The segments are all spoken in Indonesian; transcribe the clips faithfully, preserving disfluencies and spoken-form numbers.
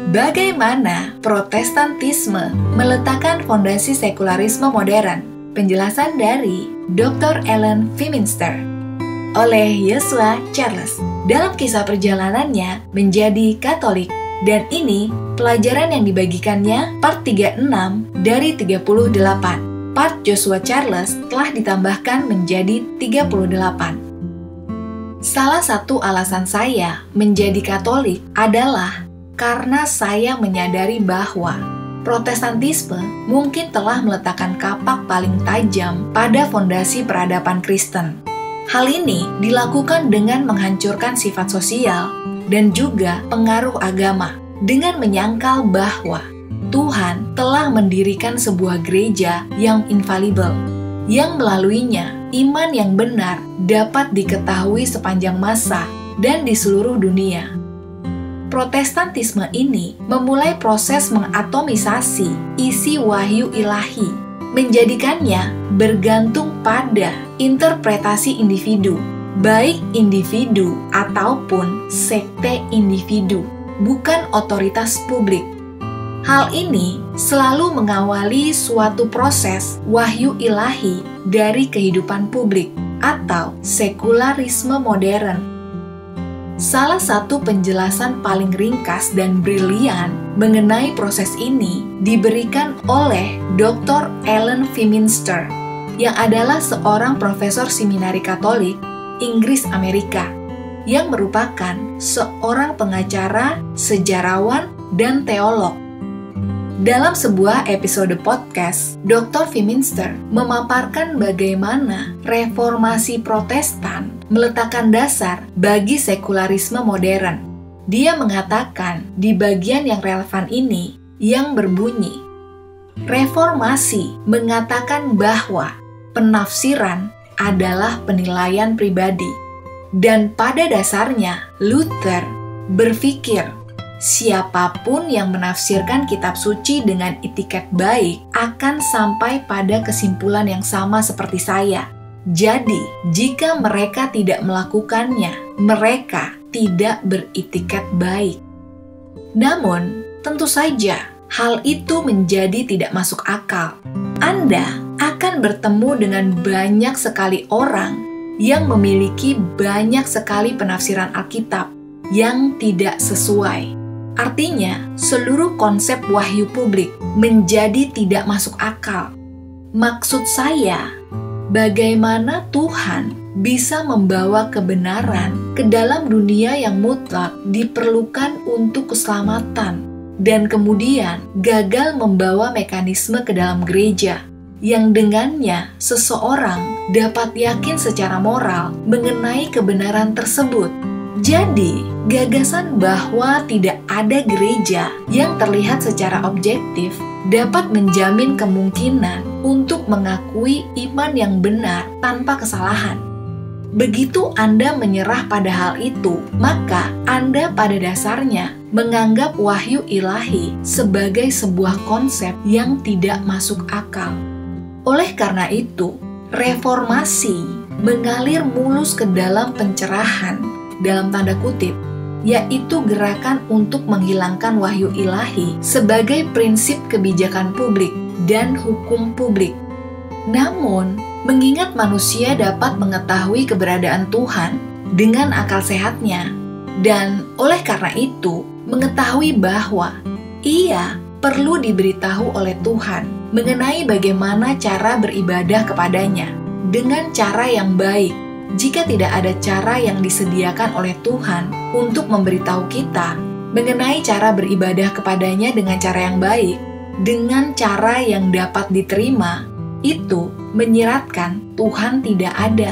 Bagaimana Protestantisme meletakkan fondasi sekularisme modern? Penjelasan dari doktor Ellen Fiminster oleh Joshua Charles dalam kisah perjalanannya menjadi Katolik. Dan ini pelajaran yang dibagikannya part tiga puluh enam dari tiga puluh delapan. Part Joshua Charles telah ditambahkan menjadi tiga puluh delapan. Salah satu alasan saya menjadi Katolik adalah karena saya menyadari bahwa Protestantisme mungkin telah meletakkan kapak paling tajam pada fondasi peradaban Kristen. Hal ini dilakukan dengan menghancurkan sifat sosial dan juga pengaruh agama dengan menyangkal bahwa Tuhan telah mendirikan sebuah gereja yang infalibel, yang melaluinya iman yang benar dapat diketahui sepanjang masa dan di seluruh dunia. Protestantisme ini memulai proses mengatomisasi isi wahyu ilahi, menjadikannya bergantung pada interpretasi individu, baik individu ataupun sekte individu, bukan otoritas publik. Hal ini selalu mengawali suatu proses wahyu ilahi dari kehidupan publik atau sekularisme modern. Salah satu penjelasan paling ringkas dan brilian mengenai proses ini diberikan oleh doktor Ellen Fiminster, yang adalah seorang profesor seminari Katolik Inggris Amerika, yang merupakan seorang pengacara, sejarawan, dan teolog. Dalam sebuah episode podcast, doktor Fiminster memaparkan bagaimana reformasi Protestan meletakkan dasar bagi sekularisme modern. Dia mengatakan di bagian yang relevan ini yang berbunyi, reformasi mengatakan bahwa penafsiran adalah penilaian pribadi. Dan pada dasarnya, Luther berpikir siapapun yang menafsirkan kitab suci dengan itikat baik akan sampai pada kesimpulan yang sama seperti saya. Jadi, jika mereka tidak melakukannya, mereka tidak beritikat baik. Namun, tentu saja hal itu menjadi tidak masuk akal. Anda akan bertemu dengan banyak sekali orang yang memiliki banyak sekali penafsiran Alkitab yang tidak sesuai. Artinya, seluruh konsep wahyu publik menjadi tidak masuk akal. Maksud saya, bagaimana Tuhan bisa membawa kebenaran ke dalam dunia yang mutlak diperlukan untuk keselamatan, dan kemudian gagal membawa mekanisme ke dalam gereja, yang dengannya seseorang dapat yakin secara moral mengenai kebenaran tersebut. Jadi, gagasan bahwa tidak ada gereja yang terlihat secara objektif dapat menjamin kemungkinan untuk mengakui iman yang benar tanpa kesalahan. Begitu Anda menyerah pada hal itu, maka Anda pada dasarnya menganggap wahyu ilahi sebagai sebuah konsep yang tidak masuk akal. Oleh karena itu, reformasi mengalir mulus ke dalam pencerahan dalam tanda kutip, yaitu gerakan untuk menghilangkan wahyu ilahi sebagai prinsip kebijakan publik dan hukum publik. Namun, mengingat manusia dapat mengetahui keberadaan Tuhan dengan akal sehatnya, dan oleh karena itu mengetahui bahwa ia perlu diberitahu oleh Tuhan mengenai bagaimana cara beribadah kepadanya dengan cara yang baik. Jika tidak ada cara yang disediakan oleh Tuhan untuk memberitahu kita mengenai cara beribadah kepadanya dengan cara yang baik, dengan cara yang dapat diterima, itu menyiratkan Tuhan tidak ada.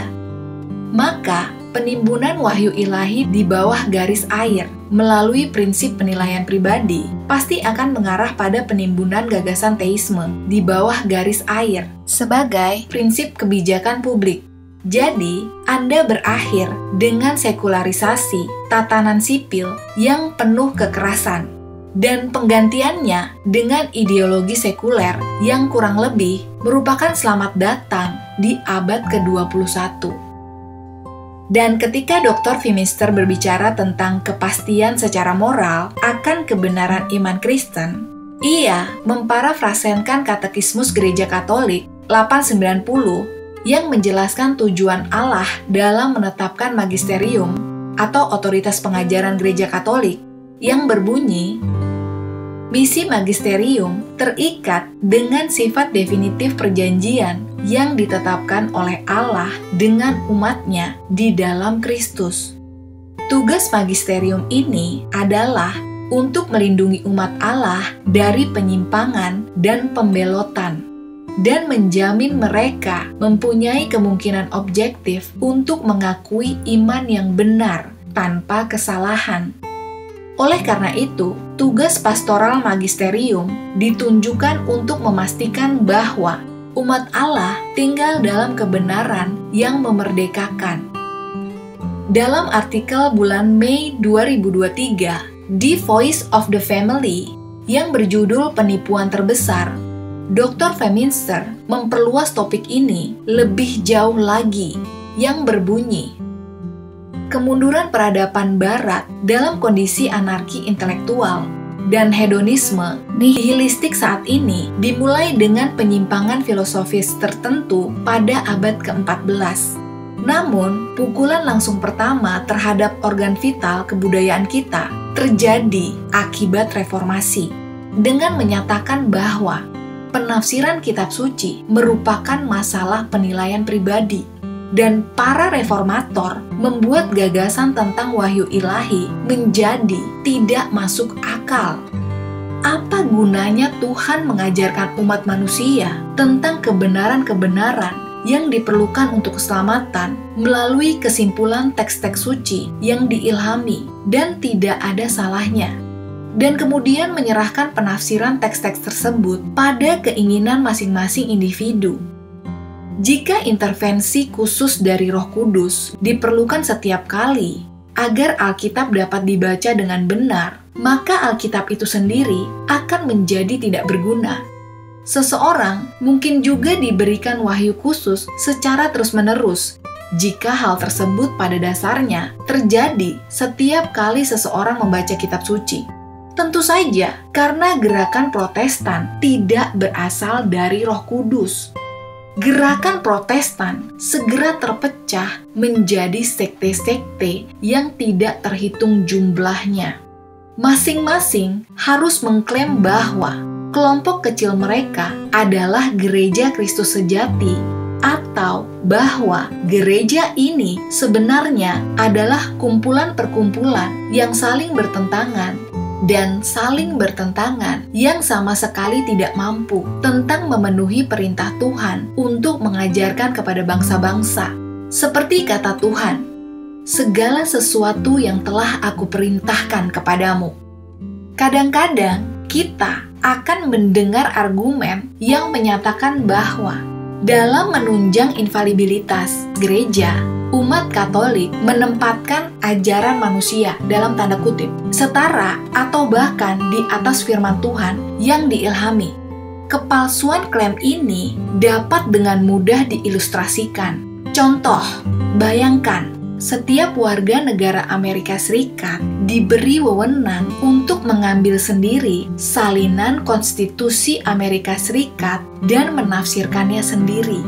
Maka, penimbunan wahyu ilahi di bawah garis air melalui prinsip penilaian pribadi pasti akan mengarah pada penimbunan gagasan teisme di bawah garis air sebagai prinsip kebijakan publik. Jadi, Anda berakhir dengan sekularisasi tatanan sipil yang penuh kekerasan, dan penggantiannya dengan ideologi sekuler yang kurang lebih merupakan selamat datang di abad ke dua puluh satu. Dan ketika doktor Phimister berbicara tentang kepastian secara moral akan kebenaran iman Kristen, ia memparafrasekan Katekismus Gereja Katolik delapan sembilan puluh yang menjelaskan tujuan Allah dalam menetapkan magisterium atau otoritas pengajaran Gereja Katolik yang berbunyi, misi magisterium terikat dengan sifat definitif perjanjian yang ditetapkan oleh Allah dengan umatnya di dalam Kristus. Tugas magisterium ini adalah untuk melindungi umat Allah dari penyimpangan dan pembelotan, dan menjamin mereka mempunyai kemungkinan objektif untuk mengakui iman yang benar tanpa kesalahan. Oleh karena itu, tugas pastoral magisterium ditunjukkan untuk memastikan bahwa umat Allah tinggal dalam kebenaran yang memerdekakan. Dalam artikel bulan Mei dua ribu dua puluh tiga di Voice of the Family yang berjudul Penipuan Terbesar, doktor Phimister memperluas topik ini lebih jauh lagi yang berbunyi, kemunduran peradaban Barat dalam kondisi anarki intelektual dan hedonisme nihilistik saat ini dimulai dengan penyimpangan filosofis tertentu pada abad keempat belas. Namun, pukulan langsung pertama terhadap organ vital kebudayaan kita terjadi akibat reformasi, dengan menyatakan bahwa penafsiran kitab suci merupakan masalah penilaian pribadi, dan para reformator membuat gagasan tentang wahyu ilahi menjadi tidak masuk akal. Apa gunanya Tuhan mengajarkan umat manusia tentang kebenaran-kebenaran yang diperlukan untuk keselamatan melalui kesimpulan teks-teks suci yang diilhami dan tidak ada salahnya, dan kemudian menyerahkan penafsiran teks-teks tersebut pada keinginan masing-masing individu? Jika intervensi khusus dari Roh Kudus diperlukan setiap kali agar Alkitab dapat dibaca dengan benar, maka Alkitab itu sendiri akan menjadi tidak berguna. Seseorang mungkin juga diberikan wahyu khusus secara terus-menerus jika hal tersebut pada dasarnya terjadi setiap kali seseorang membaca kitab suci. Tentu saja karena gerakan Protestan tidak berasal dari Roh Kudus. Gerakan Protestan segera terpecah menjadi sekte-sekte yang tidak terhitung jumlahnya. Masing-masing harus mengklaim bahwa kelompok kecil mereka adalah gereja Kristus sejati, atau bahwa gereja ini sebenarnya adalah kumpulan-perkumpulan yang saling bertentangan dan saling bertentangan yang sama sekali tidak mampu tentang memenuhi perintah Tuhan untuk mengajarkan kepada bangsa-bangsa. Seperti kata Tuhan, segala sesuatu yang telah aku perintahkan kepadamu. Kadang-kadang kita akan mendengar argumen yang menyatakan bahwa dalam menunjang infalibilitas gereja, umat Katolik menempatkan ajaran manusia dalam tanda kutip setara atau bahkan di atas firman Tuhan yang diilhami. Kepalsuan klaim ini dapat dengan mudah diilustrasikan. Contoh, bayangkan setiap warga negara Amerika Serikat diberi wewenang untuk mengambil sendiri salinan konstitusi Amerika Serikat dan menafsirkannya sendiri,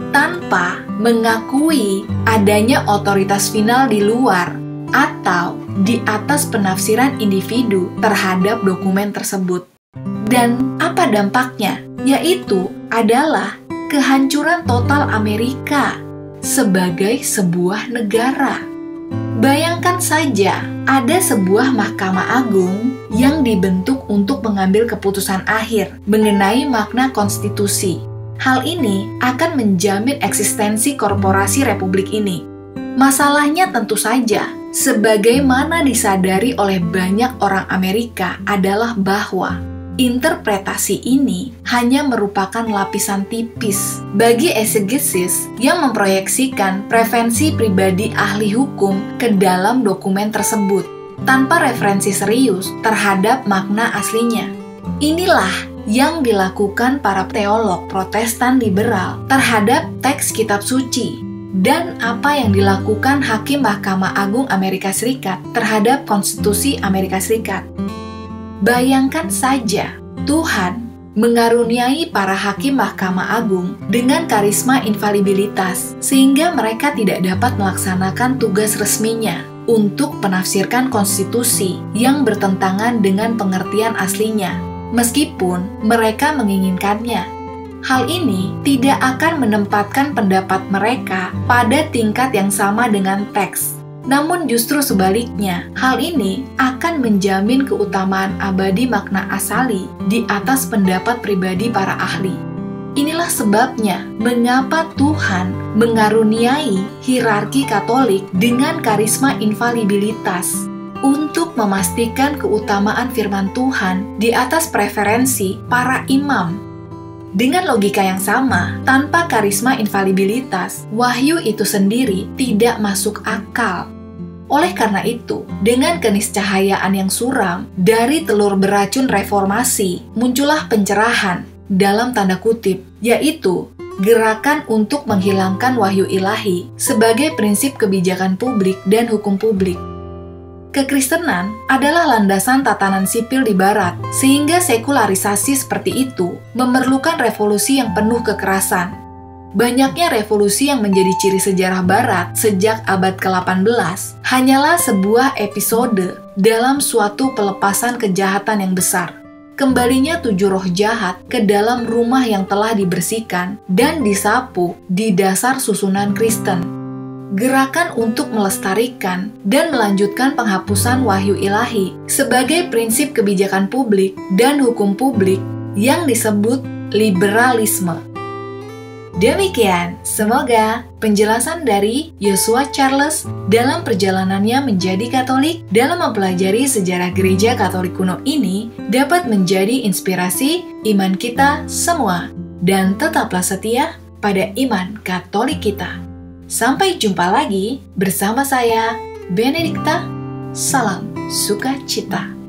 tanpa mengakui adanya otoritas final di luar atau di atas penafsiran individu terhadap dokumen tersebut. Dan apa dampaknya? Yaitu adalah kehancuran total Amerika sebagai sebuah negara. Bayangkan saja, ada sebuah Mahkamah Agung yang dibentuk untuk mengambil keputusan akhir mengenai makna konstitusi. Hal ini akan menjamin eksistensi korporasi republik ini. Masalahnya tentu saja, sebagaimana disadari oleh banyak orang Amerika adalah bahwa interpretasi ini hanya merupakan lapisan tipis bagi eksegesis yang memproyeksikan preferensi pribadi ahli hukum ke dalam dokumen tersebut, tanpa referensi serius terhadap makna aslinya. Inilah yang dilakukan para teolog Protestan liberal terhadap teks kitab suci. dan apa yang dilakukan Hakim Mahkamah Agung Amerika Serikat terhadap Konstitusi Amerika Serikat. Bayangkan saja, Tuhan mengaruniai para hakim Mahkamah Agung dengan karisma infalibilitas sehingga mereka tidak dapat melaksanakan tugas resminya untuk menafsirkan konstitusi yang bertentangan dengan pengertian aslinya, meskipun mereka menginginkannya. Hal ini tidak akan menempatkan pendapat mereka pada tingkat yang sama dengan teks. Namun justru sebaliknya, hal ini akan menjamin keutamaan abadi makna asali di atas pendapat pribadi para ahli. Inilah sebabnya mengapa Tuhan mengaruniai hierarki Katolik dengan karisma infalibilitas untuk memastikan keutamaan firman Tuhan di atas preferensi para imam. Dengan logika yang sama, tanpa karisma infalibilitas, wahyu itu sendiri tidak masuk akal. Oleh karena itu, dengan keniscahayaan yang suram dari telur beracun reformasi, muncullah pencerahan dalam tanda kutip, yaitu gerakan untuk menghilangkan wahyu ilahi sebagai prinsip kebijakan publik dan hukum publik. Kekristenan adalah landasan tatanan sipil di Barat, sehingga sekularisasi seperti itu memerlukan revolusi yang penuh kekerasan. Banyaknya revolusi yang menjadi ciri sejarah Barat sejak abad ke delapan belas hanyalah sebuah episode dalam suatu pelepasan kejahatan yang besar. Kembalinya tujuh roh jahat ke dalam rumah yang telah dibersihkan dan disapu di dasar susunan Kristen. Gerakan untuk melestarikan dan melanjutkan penghapusan wahyu ilahi sebagai prinsip kebijakan publik dan hukum publik yang disebut liberalisme. Demikian, semoga penjelasan dari Yosua Charles dalam perjalanannya menjadi Katolik dalam mempelajari sejarah gereja Katolik kuno ini dapat menjadi inspirasi iman kita semua. Dan tetaplah setia pada iman Katolik kita. Sampai jumpa lagi bersama saya, Benedikta. Salam sukacita.